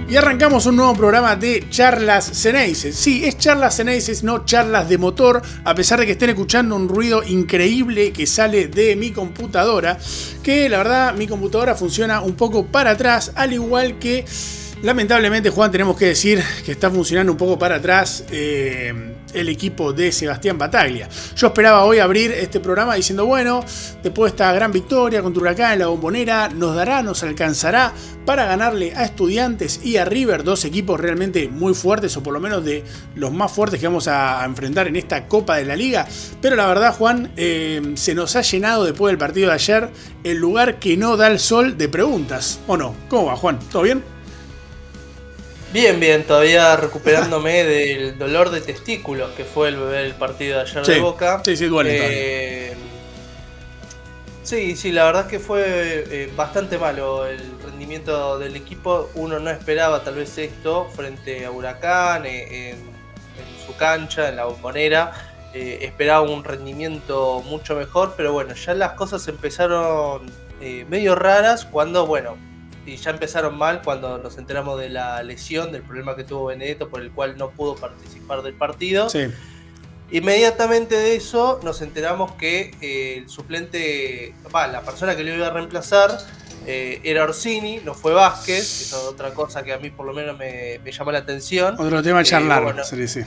Y arrancamos un nuevo programa de Charlas Ceneices. Sí, es Charlas Ceneices, no charlas de motor, a pesar de que estén escuchando un ruido increíble que sale de mi computadora, que la verdad mi computadora funciona un poco para atrás, al igual que lamentablemente, Juan, tenemos que decir que está funcionando un poco para atrás el equipo de Sebastián Battaglia. Yo esperaba hoy abrir este programa diciendo, bueno, después de esta gran victoria contra Huracán en la Bombonera, nos alcanzará para ganarle a Estudiantes y a River, dos equipos realmente muy fuertes, o por lo menos de los más fuertes que vamos a enfrentar en esta Copa de la Liga. Pero la verdad, Juan, se nos ha llenado después del partido de ayer el lugar que no da el sol de preguntas, ¿o no? ¿Cómo va, Juan? ¿Todo bien? Bien, todavía recuperándome del dolor de testículos que fue el partido de ayer de Boca. Sí, duele todavía. Sí, la verdad es que fue bastante malo el rendimiento del equipo. Uno no esperaba tal vez esto frente a Huracán, en su cancha, en la Bombonera. Esperaba un rendimiento mucho mejor, pero bueno, ya las cosas empezaron medio raras cuando, y ya empezaron mal cuando nos enteramos de la lesión, del problema que tuvo Benedetto, por el cual no pudo participar del partido. Sí. Inmediatamente de eso nos enteramos que el suplente, la persona que lo iba a reemplazar, era Orsini, no fue Vázquez, que es otra cosa que a mí por lo menos me llamó la atención. Otro tema a charlar, sí.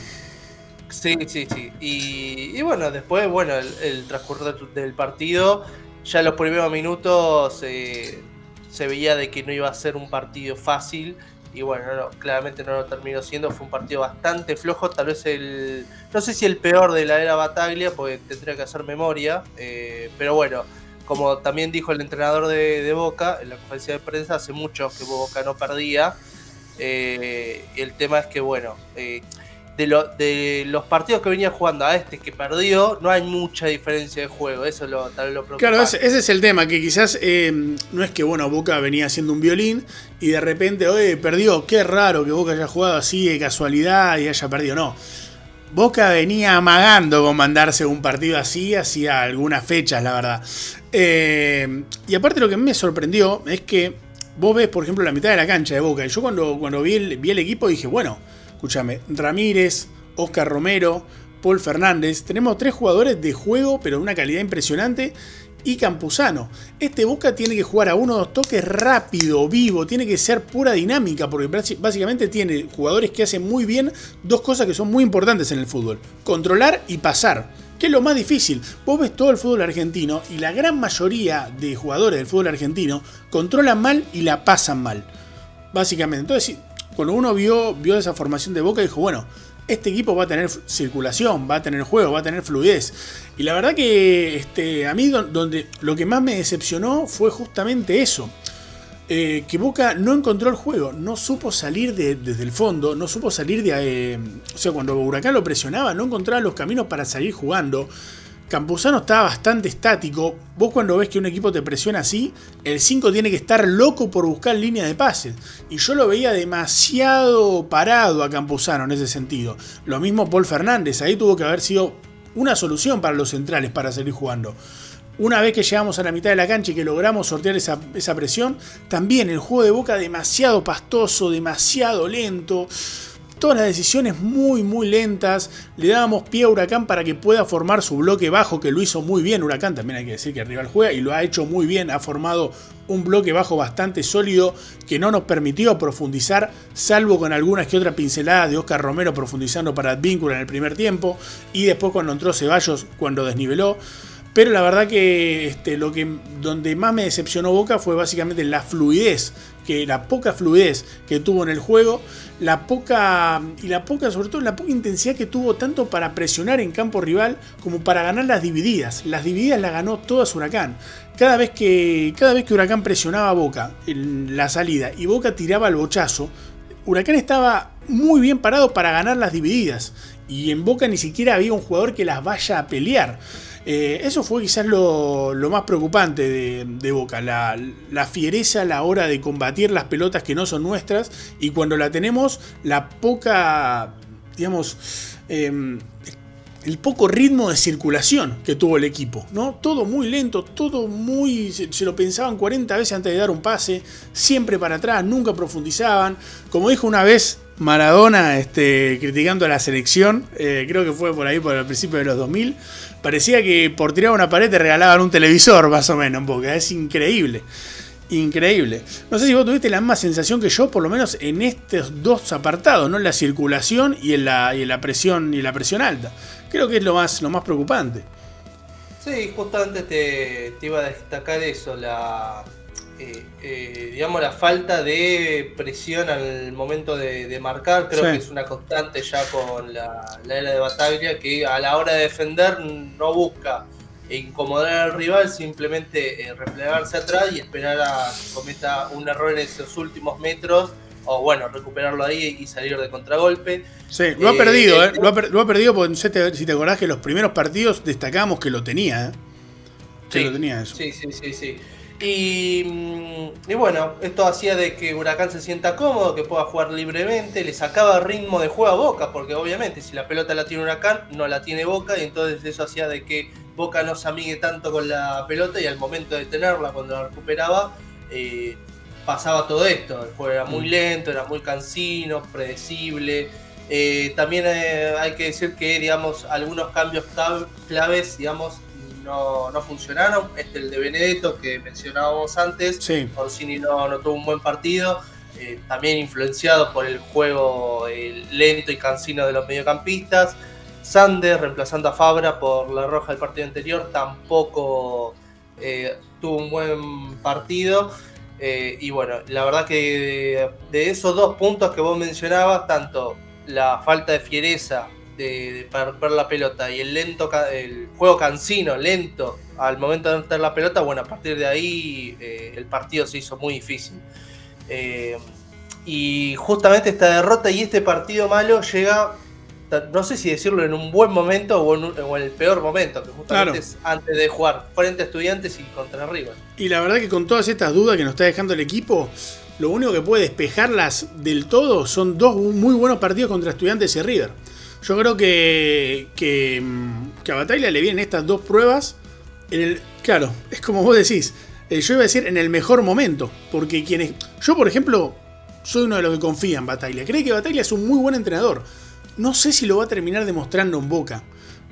Y bueno, después, el transcurso del partido, ya en los primeros minutos se veía de que no iba a ser un partido fácil. Y claramente no lo terminó siendo. Fue un partido bastante flojo. Tal vez no sé si el peor de la era Battaglia, porque tendría que hacer memoria. Pero bueno, como también dijo el entrenador de Boca en la conferencia de prensa, hace mucho que Boca no perdía. El tema es que de los partidos que venía jugando a este que perdió, no hay mucha diferencia de juego. Eso tal vez lo preocupa. Claro, ese es el tema, que quizás no es que Boca venía haciendo un violín y de repente, oye, perdió, qué raro que Boca haya jugado así de casualidad y haya perdido. No, Boca venía amagando con mandarse un partido así hacía algunas fechas, la verdad. Y aparte lo que me sorprendió es que vos ves, por ejemplo, la mitad de la cancha de Boca, y yo cuando vi el equipo dije, escúchame, Ramírez, Oscar Romero, Paul Fernández. Tenemos 3 jugadores de juego, pero de una calidad impresionante. Y Campuzano. Este Boca tiene que jugar a 1 o 2 toques rápido, vivo. Tiene que ser pura dinámica, porque básicamente tiene jugadores que hacen muy bien 2 cosas que son muy importantes en el fútbol: controlar y pasar, que es lo más difícil. Vos ves todo el fútbol argentino y la gran mayoría de jugadores del fútbol argentino controlan mal y la pasan mal, básicamente. Entonces, cuando uno vio esa formación de Boca, dijo, este equipo va a tener circulación, va a tener juego, va a tener fluidez. Y la verdad que a mí lo que más me decepcionó fue justamente eso. Que Boca no encontró el juego, no supo salir desde el fondo, no supo salir cuando Huracán lo presionaba, no encontraba los caminos para salir jugando. Campuzano estaba bastante estático. Vos cuando ves que un equipo te presiona así, el 5 tiene que estar loco por buscar línea de pases. Y yo lo veía demasiado parado a Campuzano en ese sentido. Lo mismo Paul Fernández, ahí tuvo que haber sido una solución para los centrales para seguir jugando. Una vez que llegamos a la mitad de la cancha y que logramos sortear esa presión, también el juego de Boca demasiado pastoso, demasiado lento. Todas las decisiones muy lentas. Le dábamos pie a Huracán para que pueda formar su bloque bajo, que lo hizo muy bien Huracán. También hay que decir que el rival juega y lo ha hecho muy bien. Ha formado un bloque bajo bastante sólido que no nos permitió profundizar, salvo con algunas que otras pinceladas de Oscar Romero profundizando para Advíncula en el primer tiempo, y después cuando entró Ceballos, cuando desniveló. Pero la verdad que donde más me decepcionó Boca fue básicamente la poca fluidez que tuvo en el juego, sobre todo la poca intensidad que tuvo tanto para presionar en campo rival como para ganar las divididas. Las divididas las ganó todas Huracán. Cada vez que Huracán presionaba a Boca en la salida y Boca tiraba el bochazo, Huracán estaba muy bien parado para ganar las divididas. Y en Boca ni siquiera había un jugador que las vaya a pelear. Eso fue quizás lo más preocupante de Boca, la fiereza a la hora de combatir las pelotas que no son nuestras, y cuando la tenemos, la poca, el poco ritmo de circulación que tuvo el equipo, ¿no? Todo muy lento, todo muy... Se lo pensaban 40 veces antes de dar un pase, siempre para atrás, nunca profundizaban. Como dijo una vez Maradona, criticando a la selección, creo que fue por ahí, por el principio de los 2000, parecía que por tirar una pared te regalaban un televisor, más o menos, porque es increíble. Increíble. No sé si vos tuviste la misma sensación que yo, por lo menos en estos dos apartados, ¿no? En la circulación y en la presión alta. Creo que es lo más preocupante. Sí, justamente te iba a destacar eso, digamos, la falta de presión al momento de marcar. Creo que es una constante ya con la era de Bataglia, que a la hora de defender no busca incomodar al rival, simplemente replegarse atrás y esperar a que cometa un error en esos últimos metros, o bueno, recuperarlo ahí y salir de contragolpe. Sí, lo ha perdido, lo ha perdido porque no sé si te acordás que en los primeros partidos destacamos que lo tenía, que sí, lo tenía eso. Sí. Y bueno, esto hacía de que Huracán se sienta cómodo, que pueda jugar libremente, le sacaba ritmo de juego a Boca, porque obviamente si la pelota la tiene Huracán, no la tiene Boca, y entonces eso hacía de que Boca no se amigue tanto con la pelota, y al momento de tenerla, cuando la recuperaba, pasaba todo esto. El juego era muy lento, era muy cansino, predecible. También hay que decir que, digamos, algunos cambios claves, digamos, no funcionaron. El de Benedetto, que mencionábamos antes, sí. Orsini no tuvo un buen partido, también influenciado por el juego lento y cansino de los mediocampistas. Sander, reemplazando a Fabra por la roja del partido anterior, tampoco tuvo un buen partido. Y bueno, la verdad que de esos dos puntos que vos mencionabas, tanto la falta de fiereza de perder la pelota y el juego cansino, lento al momento de meter la pelota, bueno, a partir de ahí el partido se hizo muy difícil. Y justamente esta derrota y este partido malo llega, no sé si decirlo en un buen momento o en el peor momento, que justamente es antes de jugar frente a Estudiantes y contra River. Y la verdad que con todas estas dudas que nos está dejando el equipo, lo único que puede despejarlas del todo son dos muy buenos partidos contra Estudiantes y River. Yo creo que a Bataglia le vienen estas dos pruebas claro, es como vos decís, yo iba a decir en el mejor momento, porque yo por ejemplo soy uno de los que confía en Bataglia, cree que Bataglia es un muy buen entrenador. No sé si lo va a terminar demostrando en Boca,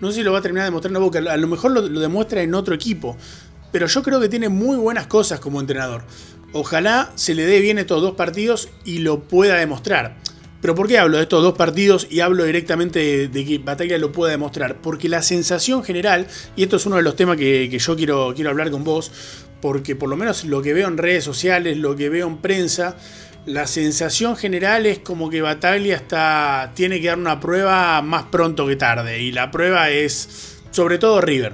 a lo mejor lo demuestra en otro equipo, pero yo creo que tiene muy buenas cosas como entrenador. Ojalá se le dé bien estos dos partidos y lo pueda demostrar. ¿Pero por qué hablo de estos dos partidos y hablo directamente de que Bataglia lo pueda demostrar? Porque la sensación general, y esto es uno de los temas que yo quiero hablar con vos, porque por lo menos lo que veo en redes sociales, lo que veo en prensa, la sensación general es como que Bataglia tiene que dar una prueba más pronto que tarde. Y la prueba es sobre todo River.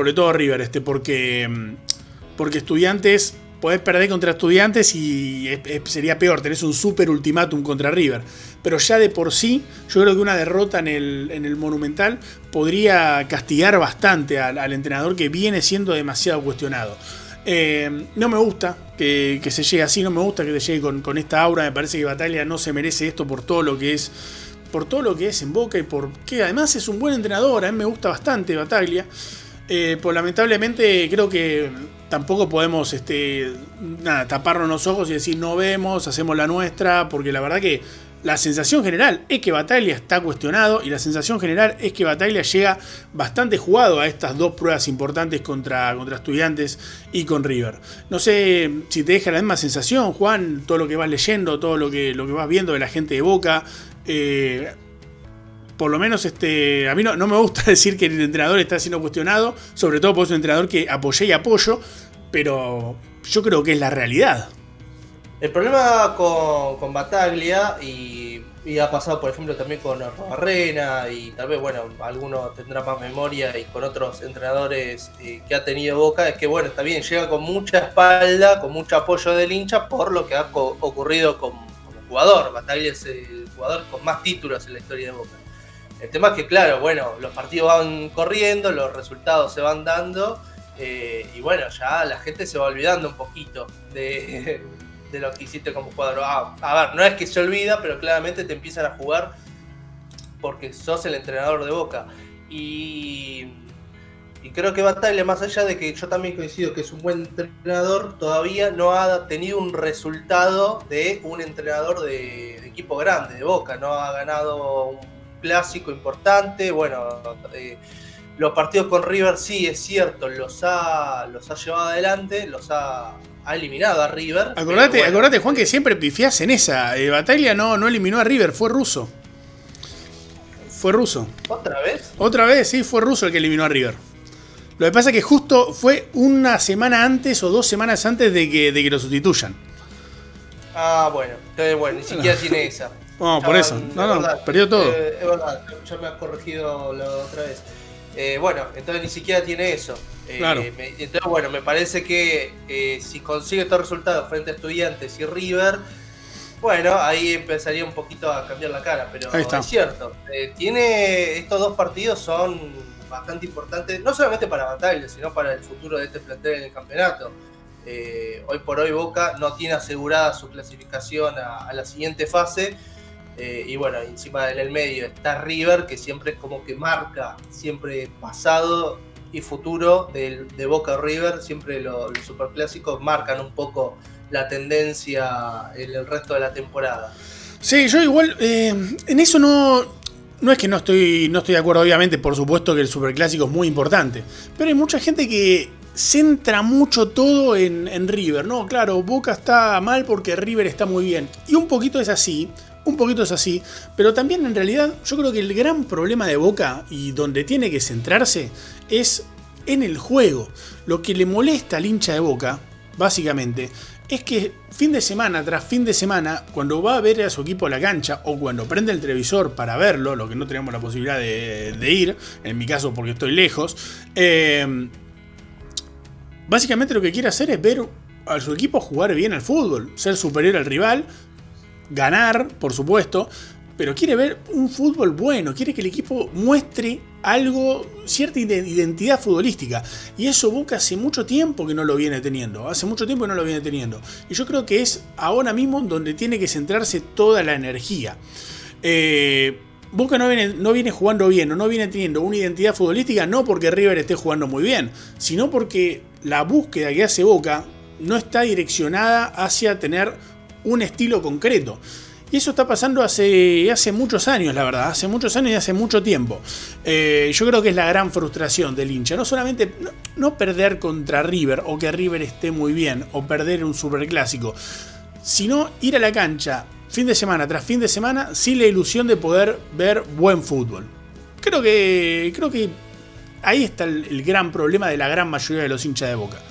Porque Estudiantes, podés perder contra Estudiantes y sería peor, tenés un super ultimátum contra River. Pero ya de por sí, yo creo que una derrota en el Monumental podría castigar bastante al entrenador, que viene siendo demasiado cuestionado. No me gusta que se llegue así, no me gusta que se llegue con esta aura. Me parece que Bataglia no se merece esto por todo lo que es en Boca, y porque además es un buen entrenador. A mí me gusta bastante Bataglia. Pues lamentablemente creo que tampoco podemos taparnos los ojos y decir no vemos, hacemos la nuestra, porque la verdad que la sensación general es que Bataglia está cuestionado, y la sensación general es que Bataglia llega bastante jugado a estas dos pruebas importantes contra Estudiantes y con River. No sé si te deja la misma sensación, Juan, todo lo que vas leyendo, todo lo que vas viendo de la gente de Boca. Por lo menos a mí no me gusta decir que el entrenador está siendo cuestionado, sobre todo porque es un entrenador que apoyé y apoyo, pero yo creo que es la realidad. El problema con Bataglia, y ha pasado por ejemplo también con Barrena, y tal vez, bueno, alguno tendrá más memoria, y con otros entrenadores que ha tenido Boca, es que bueno, está bien, llega con mucha espalda, con mucho apoyo del hincha por lo que ha ocurrido como jugador. Bataglia es el jugador con más títulos en la historia de Boca. El tema es que, claro, bueno, los partidos van corriendo, los resultados se van dando, y bueno, ya la gente se va olvidando un poquito de lo que hiciste como jugador. A ver, no es que se olvida, pero claramente te empiezan a jugar porque sos el entrenador de Boca. Y creo que Bataglia, más allá de que yo también coincido que es un buen entrenador, todavía no ha tenido un resultado de un entrenador de equipo grande, de Boca. No ha ganado un clásico importante. Bueno, los partidos con River sí, es cierto, los ha llevado adelante, ha eliminado a River. Acordate, Juan, que siempre pifiás en esa. Bataglia no eliminó a River, fue ruso. ¿Otra vez? Otra vez, sí, fue ruso el que eliminó a River. Lo que pasa es que justo fue una semana antes o 2 semanas antes de que lo sustituyan. Ah, bueno. Entonces, bueno, ni siquiera tiene esa. No, por eso. No, perdió todo. Es verdad, ya me has corregido la otra vez. Bueno, entonces ni siquiera tiene eso. Claro. Entonces, bueno, me parece que si consigue estos resultados frente a Estudiantes y River, bueno, ahí empezaría un poquito a cambiar la cara. Pero es cierto, estos 2 partidos son bastante importante, no solamente para Bataglia, sino para el futuro de este plantel en el campeonato. Hoy por hoy Boca no tiene asegurada su clasificación a la siguiente fase, y bueno, encima en el medio está River, que siempre es como que marca, siempre pasado y futuro de Boca o River, siempre los superclásicos marcan un poco la tendencia en el resto de la temporada. Sí, yo igual, en eso no es que no estoy de acuerdo, obviamente, por supuesto que el superclásico es muy importante, pero hay mucha gente que centra mucho todo en River. No, claro, Boca está mal porque River está muy bien. Y un poquito es así, pero también en realidad yo creo que el gran problema de Boca y donde tiene que centrarse es en el juego. Lo que le molesta al hincha de Boca, básicamente, es que fin de semana tras fin de semana, cuando va a ver a su equipo a la cancha o cuando prende el televisor para verlo, lo que no tenemos la posibilidad de ir, en mi caso porque estoy lejos, básicamente lo que quiere hacer es ver a su equipo jugar bien al fútbol, ser superior al rival, ganar, por supuesto, pero quiere ver un fútbol bueno, quiere que el equipo muestre algo, cierta identidad futbolística. Y eso Boca hace mucho tiempo que no lo viene teniendo. Y yo creo que es ahora mismo donde tiene que centrarse toda la energía. Boca no viene jugando bien, o no viene teniendo una identidad futbolística, no porque River esté jugando muy bien, sino porque la búsqueda que hace Boca no está direccionada hacia tener un estilo concreto. Y eso está pasando hace muchos años, la verdad. Hace muchos años y hace mucho tiempo. Yo creo que es la gran frustración del hincha. No solamente no perder contra River, o que River esté muy bien, o perder un superclásico, sino ir a la cancha fin de semana tras fin de semana sin la ilusión de poder ver buen fútbol. Creo que ahí está el gran problema de la gran mayoría de los hinchas de Boca.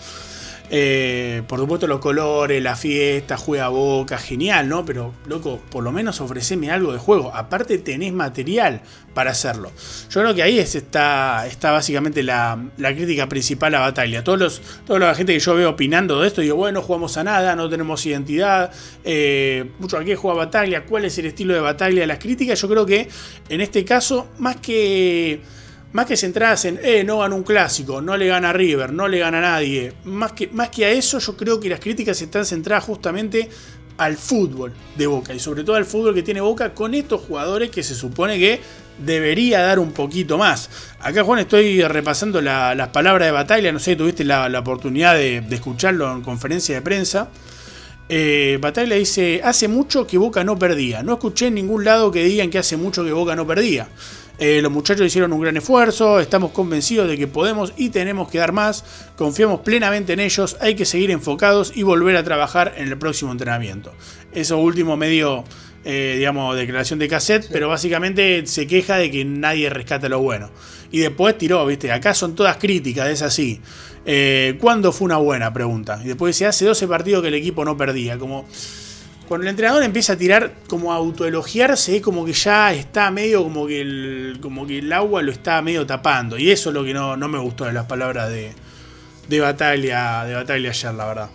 Por supuesto los colores, la fiesta, juega Boca, genial, ¿no? Pero, loco, por lo menos ofreceme algo de juego. Aparte tenés material para hacerlo. Yo creo que ahí está básicamente la crítica principal a Bataglia. Toda la gente que yo veo opinando de esto, digo, bueno, no jugamos a nada, no tenemos identidad. Mucho a qué juega Bataglia, cuál es el estilo de Bataglia. Las críticas, yo creo que en este caso, más que centradas en no gana un clásico, no le gana a River, no le gana a nadie, más que a eso, yo creo que las críticas están centradas justamente al fútbol de Boca, y sobre todo al fútbol que tiene Boca con estos jugadores que se supone que debería dar un poquito más. Acá, Juan, estoy repasando las palabras de Bataglia, no sé si tuviste la oportunidad de escucharlo en conferencia de prensa. Bataglia dice: hace mucho que Boca no perdía, no escuché en ningún lado que digan que hace mucho que Boca no perdía. Los muchachos hicieron un gran esfuerzo, estamos convencidos de que podemos y tenemos que dar más, confiamos plenamente en ellos, hay que seguir enfocados y volver a trabajar en el próximo entrenamiento. Eso último medio, declaración de cassette, sí. Pero básicamente se queja de que nadie rescata lo bueno. Y después tiró, ¿viste? Acá son todas críticas, es así. ¿Cuándo fue una buena? Pregunta. Y después dice, hace 12 partidos que el equipo no perdía, como... Cuando el entrenador empieza a tirar, como a autoelogiarse, es como que ya está medio como que el agua lo está medio tapando. Y eso es lo que no me gustó de las palabras de Bataglia ayer, la verdad.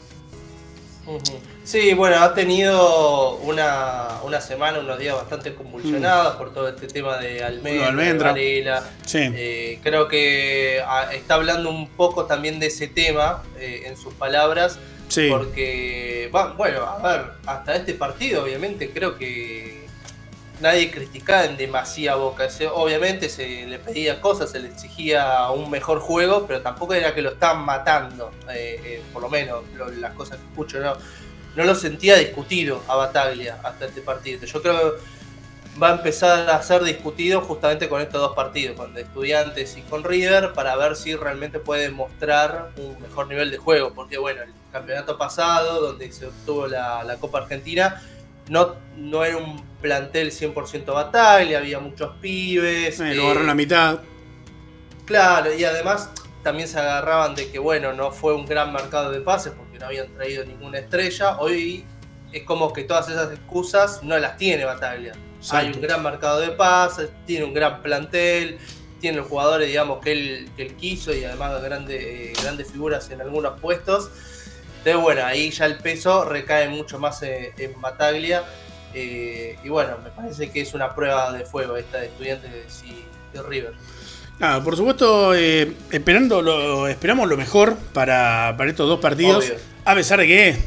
Sí, bueno, ha tenido una semana, unos días bastante convulsionados por todo este tema de Almendra, Varela. Sí. Creo que está hablando un poco también de ese tema en sus palabras. Sí. Porque, bueno, a ver, hasta este partido obviamente creo que nadie criticaba en demasía a Boca. Obviamente se le pedía cosas, se le exigía un mejor juego, pero tampoco era que lo estaban matando, por lo menos las cosas que escucho, no lo sentía discutido a Battaglia hasta este partido. Yo creo que va a empezar a ser discutido justamente con estos dos partidos, con Estudiantes y con River, para ver si realmente puede mostrar un mejor nivel de juego, porque bueno, el campeonato pasado, donde se obtuvo la Copa Argentina, no era un plantel 100% Battaglia, había muchos pibes. Lo agarraron la mitad. Claro, y además también se agarraban de que bueno, no fue un gran mercado de pases porque no habían traído ninguna estrella. Hoy es como que todas esas excusas no las tiene Battaglia. Exacto. Hay un gran mercado de pases, tiene un gran plantel, tiene los jugadores, digamos, que él quiso, y además grandes figuras en algunos puestos. Entonces, bueno, ahí ya el peso recae mucho más en Battaglia. Y bueno, me parece que es una prueba de fuego esta de Estudiantes y de River. Nada, por supuesto, esperamos lo mejor para estos dos partidos. Obvio. A pesar de que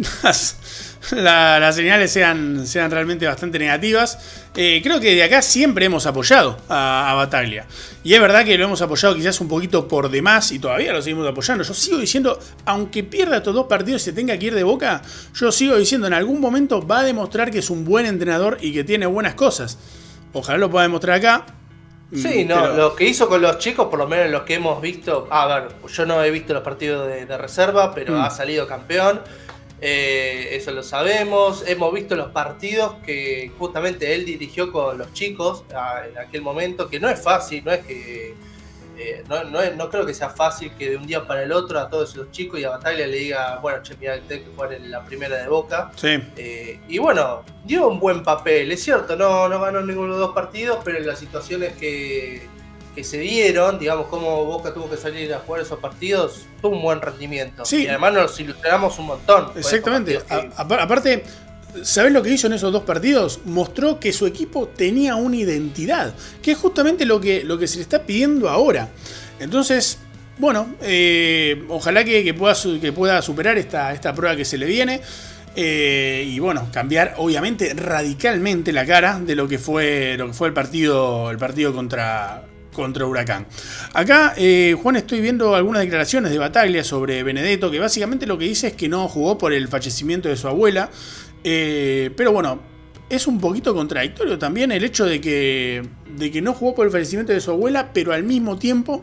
las señales sean realmente bastante negativas. Creo que de acá siempre hemos apoyado a Battaglia. Y es verdad que lo hemos apoyado quizás un poquito por demás y todavía lo seguimos apoyando. Yo sigo diciendo, aunque pierda estos dos partidos y se tenga que ir de Boca, yo sigo diciendo en algún momento va a demostrar que es un buen entrenador y que tiene buenas cosas. Ojalá lo pueda demostrar acá. Sí, no, pero lo que hizo con los chicos, por lo menos los que hemos visto, a ver, yo no he visto los partidos de reserva, pero ha salido campeón. Eso lo sabemos. Hemos visto los partidos que justamente él dirigió con los chicos en aquel momento, que no es fácil, no es que no creo que sea fácil que de un día para el otro a todos esos chicos y a Battaglia le diga, bueno, che, mira, tenés que jugar en la primera de Boca. Sí. Y bueno, dio un buen papel, es cierto, no ganó ninguno de los dos partidos, pero en las situaciones que se dieron, digamos, cómo Boca tuvo que salir a jugar esos partidos, tuvo un buen rendimiento. Sí. Y además nos ilustramos un montón. Exactamente. Aparte, ¿sabés lo que hizo en esos dos partidos? Mostró que su equipo tenía una identidad, que es justamente lo que se le está pidiendo ahora. Entonces, bueno, ojalá que pueda superar esta prueba que se le viene. Y bueno, cambiar obviamente radicalmente la cara de lo que fue el partido contra Huracán. Acá, Juan, estoy viendo algunas declaraciones de Battaglia sobre Benedetto, que básicamente lo que dice es que no jugó por el fallecimiento de su abuela. Pero bueno, es un poquito contradictorio también el hecho de que no jugó por el fallecimiento de su abuela, pero al mismo tiempo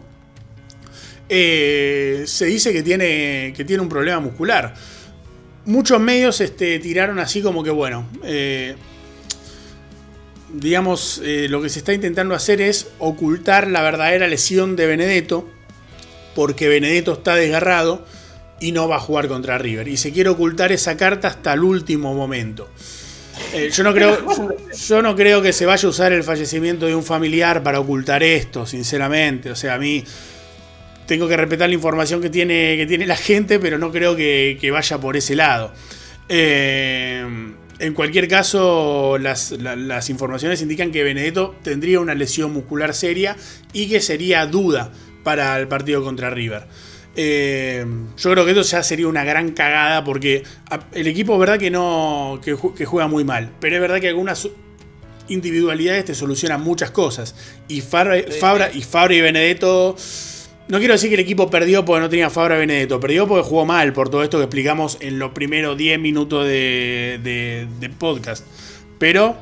se dice que tiene un problema muscular. Muchos medios tiraron así como que bueno, digamos, lo que se está intentando hacer es ocultar la verdadera lesión de Benedetto, porque Benedetto está desgarrado y no va a jugar contra River. Y se quiere ocultar esa carta hasta el último momento. Yo no creo que se vaya a usar el fallecimiento de un familiar para ocultar esto, sinceramente. O sea, a mí tengo que respetar la información que tiene la gente, pero no creo que vaya por ese lado. En cualquier caso, las informaciones indican que Benedetto tendría una lesión muscular seria y que sería duda para el partido contra River. Yo creo que esto ya sería una gran cagada, porque el equipo es verdad que juega muy mal, pero es verdad que algunas individualidades te solucionan muchas cosas. Y Fabra y Benedetto, no quiero decir que el equipo perdió porque no tenía Fabra y Benedetto, perdió porque jugó mal, por todo esto que explicamos en los primeros 10 minutos de podcast. Pero,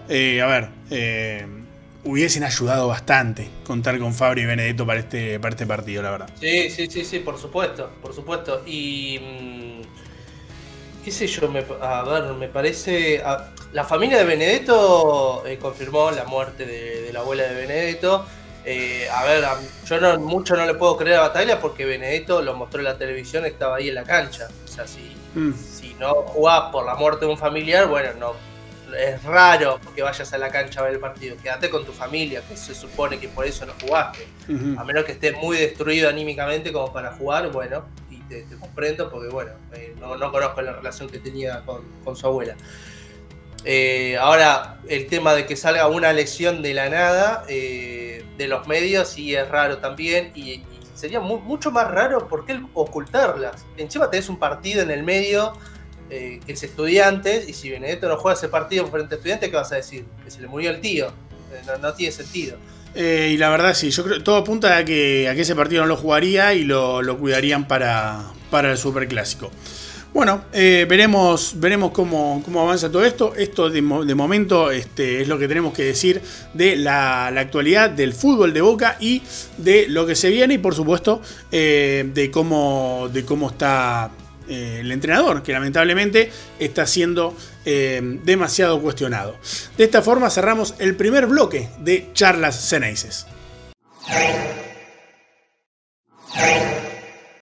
hubiesen ayudado bastante contar con Fabra y Benedetto para este partido, la verdad. Sí, por supuesto. Y qué sé yo, me parece... la familia de Benedetto confirmó la muerte de la abuela de Benedetto. Yo mucho no le puedo creer a Battaglia, porque Benedetto lo mostró en la televisión, estaba ahí en la cancha. O sea, si no jugás por la muerte de un familiar, bueno, no es raro que vayas a la cancha a ver el partido. Quédate con tu familia, que se supone que por eso no jugaste. A menos que estés muy destruido anímicamente como para jugar, bueno, y te comprendo, porque bueno, no conozco la relación que tenía con su abuela. Ahora, el tema de que salga una lesión de la nada de los medios, sí es raro también, y sería mucho más raro porque ocultarlas. Encima tenés un partido en el medio que es Estudiantes, y si Benedetto no juega ese partido frente a Estudiantes, ¿qué vas a decir? Que se le murió el tío. No tiene sentido. Y la verdad sí, yo creo que todo apunta a que ese partido no lo jugaría y lo cuidarían para el Superclásico. Bueno, veremos cómo avanza todo esto. Esto de momento es lo que tenemos que decir de la actualidad del fútbol de Boca y de lo que se viene y por supuesto de cómo está el entrenador, que lamentablemente está siendo demasiado cuestionado. De esta forma cerramos el primer bloque de Charlas Ceneices.